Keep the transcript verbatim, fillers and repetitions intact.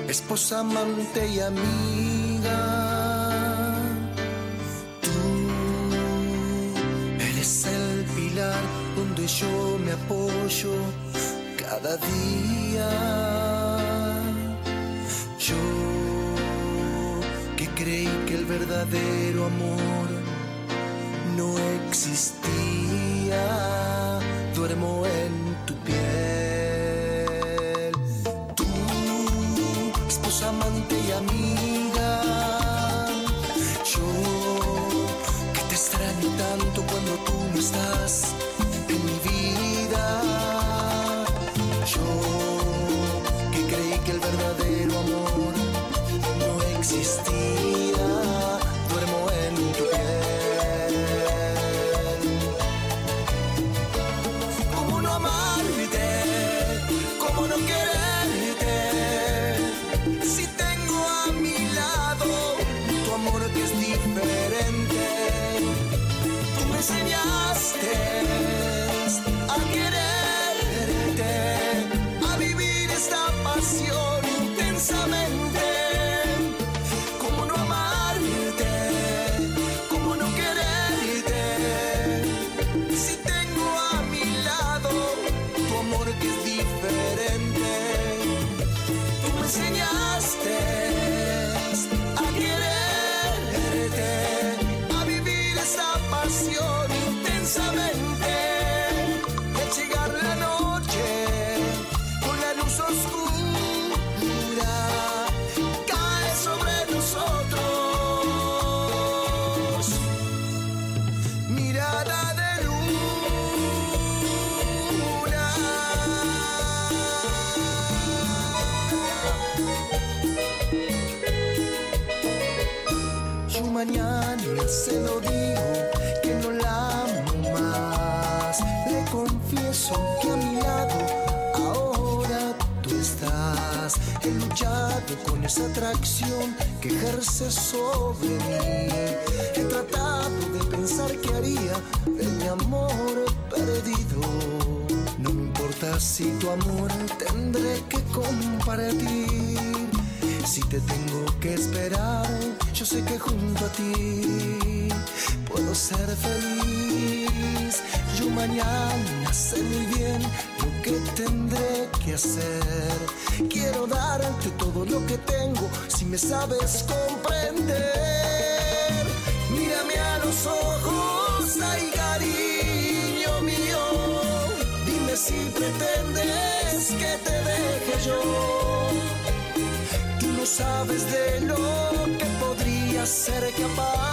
esposa, amante y amiga. Tú eres el pilar donde yo me apoyo cada día. Yo que creí que el verdadero amor no existía, duermo en tu piel. Tú, esposa, amante y amiga. Yo que te extraño tanto cuando tú no estás en mi vida. Yo que creí que el verdadero amor no existía, duermo en tu piel. ¿Cómo no amarte? ¿Cómo no quererte? Si tengo a mi lado tu amor que es diferente. Tú me enseñaste a quererte, a vivir esta pasión intensamente. ¿Cómo no amarte? ¿Cómo no quererte? Si tengo a mi lado tu amor que es diferente. Tú me enseñaste a quererte, a vivir esta pasión intensamente. Y al llegar la noche con la luz oscura cae sobre nosotros, mirada de luna. Yo mañana se lo digo que no la amo más. Le confieso que a mi lado ahora tú estás. He luchado con esa atracción que ejerces sobre mí. He tratado de pensar qué haría de mi amor perdido. No me importa si tu amor tendré que compartir. Si te tengo que esperar, yo sé que junto a ti puedo ser feliz. Yo mañana sé muy bien lo que tendré que hacer. Quiero darte todo lo que tengo si me sabes comprender. Mírame a los ojos, ay cariño mío. Dime si pretendes que te deje yo. Tú no sabes de lo que podría ser capaz.